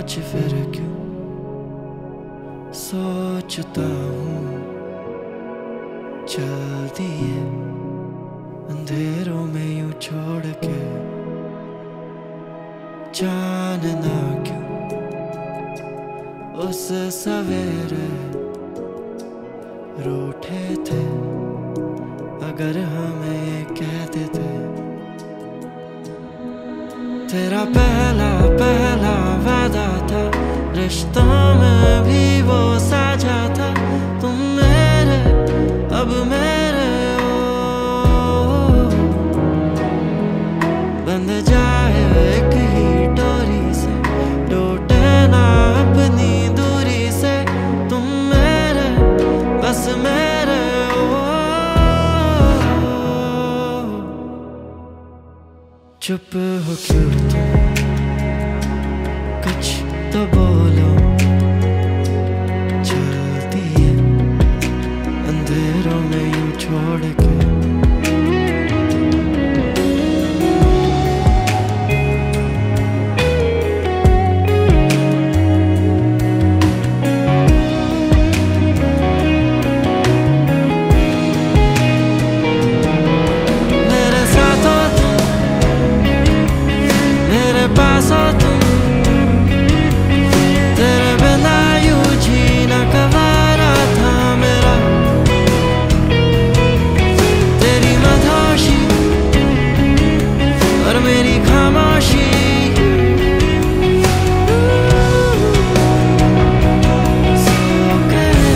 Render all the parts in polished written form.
आज फिर क्यों सोचता हूँ चल दिए अंधेरों में यूं छोड़ के, जानना क्यों उस सवेरे रूठे थे, अगर हमें ये कह देते तेरा पहला पहला वादा था, रिश्तों में भी वो साझा था, तुम मेरे अब मेरे हो, बंध जाए एक ही डोरी से, टूटे ना अपनी दूरी से, तुम मेरे बस मेरे हो। चुप हो क्यों तुम, कुछ तो बोलो, चलती है अंधेरों में यूं छोड़ के। मेरे साथ हो तुम, मेरे पास हो तुम, तेरे बिना यूं जीना गवारा था मेरा, तेरी मधोशी और मेरी खामोशी, सो गए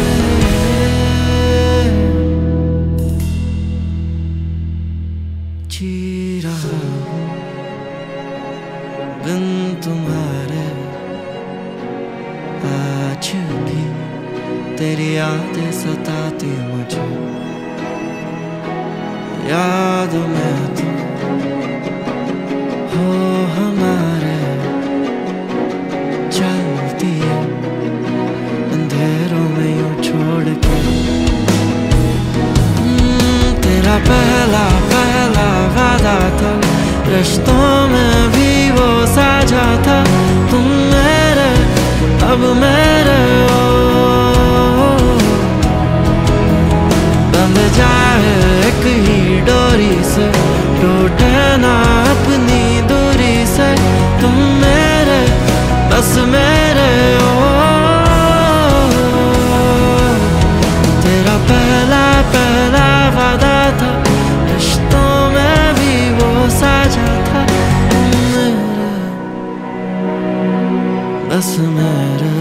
जी रहा हूँ बिन तुम्हारे, आज भी तेरी यादें सताती मुझे, याद में तुम हो हमारे, चलती है अंधेरों में यूं छोड़ के। तेरा पहला पहला वादा था, रिश्तों में भी वो साझा था, तुम मेरे अब मेरे हो, बंध जाए एक ही डोरी से, टूटे ना अपनी दूरी से, तुम मेरे बस मेरे हो। तेरा पहला पहला वादा था, रिश्तों में भी वो साझा था, तुम मेरे बस मेरे